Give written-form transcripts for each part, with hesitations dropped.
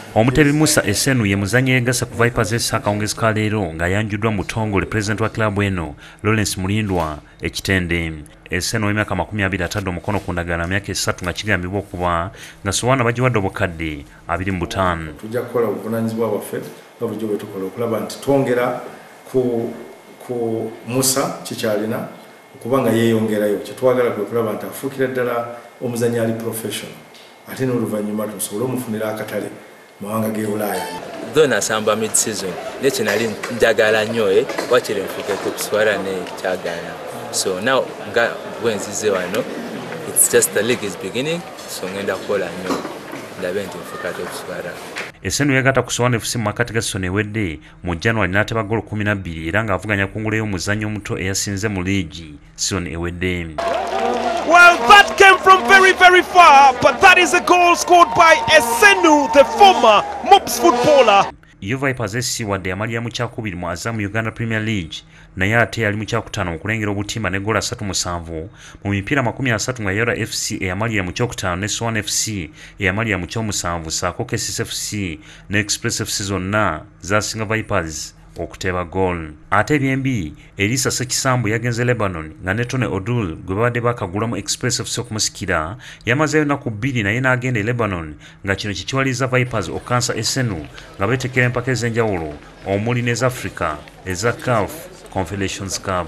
Omuteebi Musa Esenu ye muzannyi yeegasa ku Vipers akawungeezi ka leero ng'ayanjuddwa mu ttongole pulezidenti wa kilaabu eno Lawrence Mulindwa ekitende. Esenu w'emyaka 20 atadde omukono ku ndagaano myaka 3 nga kigambibwa okuba nga Sowana bagiwadde obukadde 25. Tujja kukola obuvunaanyizibwa bwaffe nga bulijjo bwe tukola okulaba nti twongera ku Musa kikyalina okuba nga yeeyongerayo. Kye twagala kwe kulaba nti afuukira ddala omuzannyi ali professional ate n'oluvannyuma tusobole omufunira akatale mawanga ge Bulaaya. Though nasamba mid season nekyo nali njagala nnyo wakiri nfuuke ku kuswala ne kyagaana. So now nga bwenzize wano it's just the league is beginning, so ngenda kukola nnyo ndabe nti nfuuka kuswala. Esenu yagatta ku Sowana FC mu makati ga season ewedde mu January n'ateba ggoolo 12 era ng'avuganya kungula y'omuzannyi omuto eyasinze mu liigi season ewedde. Well, that came from very, very far, but that is a goal scored by Esenu, the former Mops footballer. Vipers SC wadde yamalira mu kyakubiri mu Azam Uganda Premier League naye ate yali mu kyakutaano okulengera obutimba ne ggoolo 37 mu mipiira 30 nga Yora FC eyamalira mu kyokutaano ne Swan FC eyamalira mu kyomusanvu saako KCS FC ne Express FC zonna zasinga Vipers okuteeba goal. Ate ebyembi Elisa Ssekisambu yagenze Lebanon nga ne Odur gwe babadde bakagulamu Express FC okumusikira yamazeyo ennaku 2 naye n'agenda Lebanon nga kino kikiwaliza Vipers okansa Esenu nga beetekera empaka ez'enjawulo omuli n'eza Africa eza CAF Confederations Cup.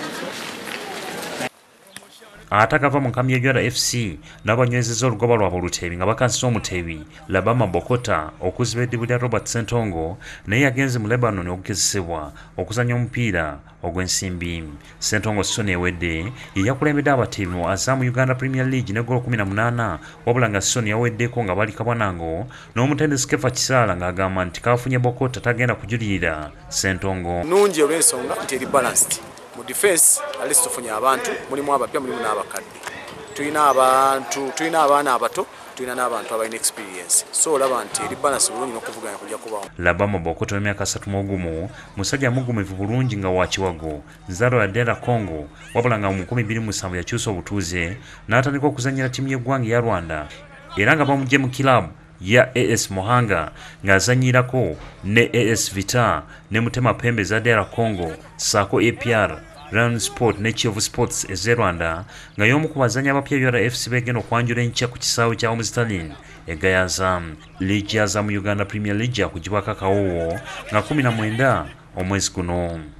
Atakava mu nkambi y'Ebyara FC n'abanywezezza olugoba lwabwe oluteebi nga bakansisa omuteebi Labama Bokota okuziba eddibu lya Robert Ssentongo naye yagenze mu Lebanon okugezesebwa okuzannya omupiira ogw'ensimbi. Ssentongo Sson ewedde ye yakulembedde abateebi mu Azam Uganda Premier League ne ggoolo 18 wabula nga Sson yaweddeko nga bali kabwanango n'omutendesi Kefa Kisaala ng'agamba nti kafunye Bokota tagenda kujulirira Ssentongo. Nungi olw'ensonga nti eri balanced. Mu defense alisi tufunye abantu mulimu abapya mulimu n'abakadde. Tulina abaana abato, tulina n'abantu abalina experience. So olaba nti eri balance bulungi n'okuvuganya kujja kubawo. Labama Bokota w'emyaka 31 musajja mugumivu bulungi nga wa Kiwago nzalo ya Dera Congo wabula nga mu 2007 yakyusa obutuuze n'atandika okuzannyira ttiimu y'eggwanga ya Rwanda era nga bamugye mu kilabu ya AS Mohanga ng'azannyirako ne AS Vita ne Mutema Pembe za Dera Congo saako APR Round Sport ne Kiyovu Sports ez'e Rwanda nga y'omu ku bazannyi abapya Yora FC begenda okwanjula enkya ku kisaawe kya Omuzitalin egayaza Liigi ya Azam Uganda Premier League yakugibwako akawoowo nga 19 omwezi guno.